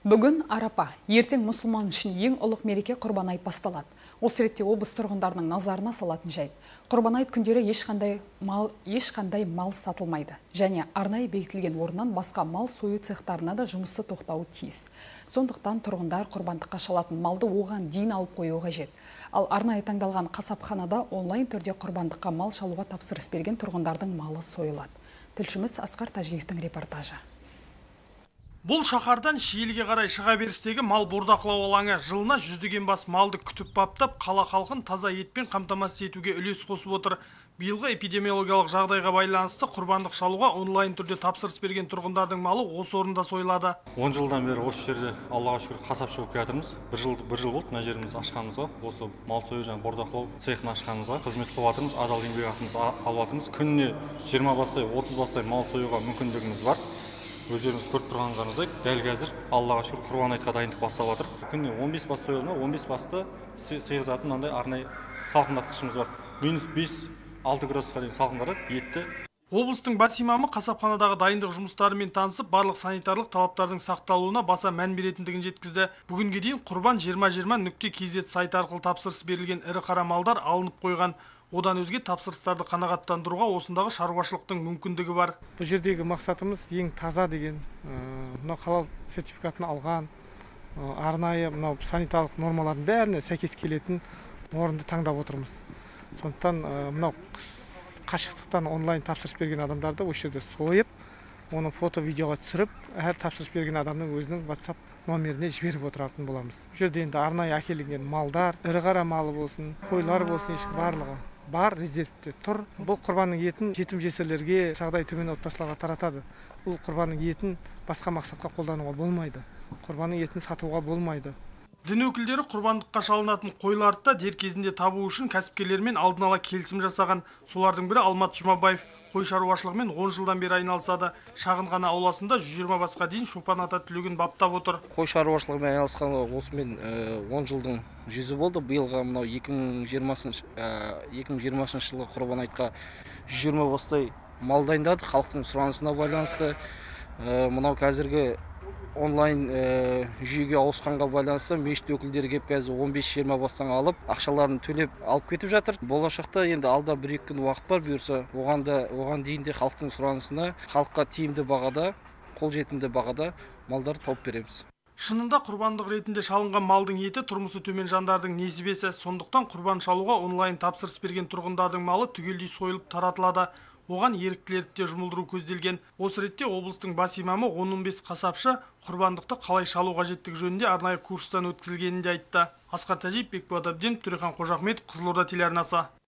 Бүгін Арапа, ертең мұсылман үшін ең ұлық мереке Құрбан айт басталады. Осы ретте облыс тұрғындарының назарына салатын жайт. Құрбан айт күндері ешқандай мал сатылмайды. Және арнайы бекітілген орыннан басқа мал сою цехтарына да жұмысы тоқтауы тиіс. Сондықтан тұрғындар құрбандыққа шалатын малды оған дейін алып қоюы қажет. Ал арнайы таңдалған қасапханада онлайн түрде құрбандыққа мал шалуға тапсырыс берген тұрғындардың малы сойылады. Тілшіміз Асқар Тажиевтің репортажы. Бұл шаһардан Шиеліге қарай шыға берістегі мал бордақылау алаңы жылына жүздеген бас малды күтіп баптап, қала халқын таза етпен қамтамасыз етуге үлес қосып отыр. Биылғы эпидемиологиялық жағдайға байланысты құрбандық шалуға онлайн түрде тапсырыс берген тұрғындардың малы осы орында сойылады. 10 жылдан бері осы жерде Аллаға шүкір қасапшы болып келатырмыз. Bir жыл болды мына жерімізді ашқанымызға, осы мал сою және бордақылау цехын ашқанымызға қызмет қылып жатырмыз, адал еңбек ақымызды алып жатырмыз. Күніне 20 бастай, 30 бастай мал союға мүмкіндігіміз бар. Өздеріңіз көріп тұрғаныңыздай, дәл қазір Аллаға шүкір Құрбан айтқа дайындық бастап жатыр. Күніне 15 бас сойылма, 15 басты сыйғызатын мынандай арнайы салқындатқышымыз бар. -5-6 градусқа дейін салқындатады етті. Облыстың бас имамы қасапханадағы дайындық жұмыстарымен танысып, барлық санитарлық талаптардың сақталуына баса мән беретіндігін жеткізді. Бүгінге дейін Құрбан 2020.kz сайты арқылы тапсырыс берілген ірі қара малдар алынып қойған. Одан өзге тапсырыстарды қанағаттандыруға осындағы шаруашылықтың мүмкіндігі бар. Бұл жердегі мақсатымыз ең таза деген, мынау халал сертификатын алған, арнайы мынау санитарлық нормалардың бәріне сәйкес келетін орынды таңдап отырмыз. Сондықтан мынау қашықтықтан онлайн тапсырыс берген адамдарды осы жерде сойып, оны фото-видеоға түсіріп, әр тапсырыс берген адамның өзінің WhatsApp номеріне жіберіп отыратын боламыз. Бұл жерде енді арнайы әкелінген малдар, ірі қара малы болсын, қойлар болсын, барлығы бар резервте тұр. Бұл құрбанның етін жетім жесірлерге, жағдайы төмен отбасыларға таратады. Бұл құрбанның етін басқа мақсатқа қолдануға болмайды. Құрбанның етін сатуға болмайды. Дін өкілдері құрбандыққа шалынатын қойларды да дер кезінде табу үшін кәсіпкерлермен алдын ала келісім жасаған. Солардың бірі Алмат Жұмабаев. Қой шаруашылығымен 10 жылдан бері айналысады. Шағын ғана ауласында 120 басқа дейін шопан ата түлігін баптап отыр. Қой шаруашылығымен айналысқанға осымен 10 жылдың жүзі болды. Биылға мынау 2020 жылы Құрбан айтқа 120 бастай мал дайындадық. Халықтың сұранысына байланысты мынау қазіргі онлайн жүйеге ауысқанға байланысты мешіт өкілдері кеп қазір 15-20 бастан алып, ақшаларын төлеп алып кетіп жатыр. Болашақта енді алда 1-2 күн уақыт бар, бұйырса, оған дейін де халықтың сұранысына, халыққа тиімді бағада, қолжетімді бағада малдар тауып береміз. Шынында құрбандық ретінде шалынған малдың еті тұрмысы төмен жандардың несібесі. Сондықтан құрбан шалуға онлайн тапсырыс берген тұрғындардың малы түгелдей сойылып таратылады. Оған еріктілерді де жұмылдыру көзделген. Осы ретте облыстың бас имамы 15 қасапшы құрбандықты қалай шалу қажеттігі жөнінде арнайы курстан өткізілгенін де айтты. Асқар Тажиев, Бекболат Әбденов, Төрехан Қожахметов, Қызылорда телеарнасы.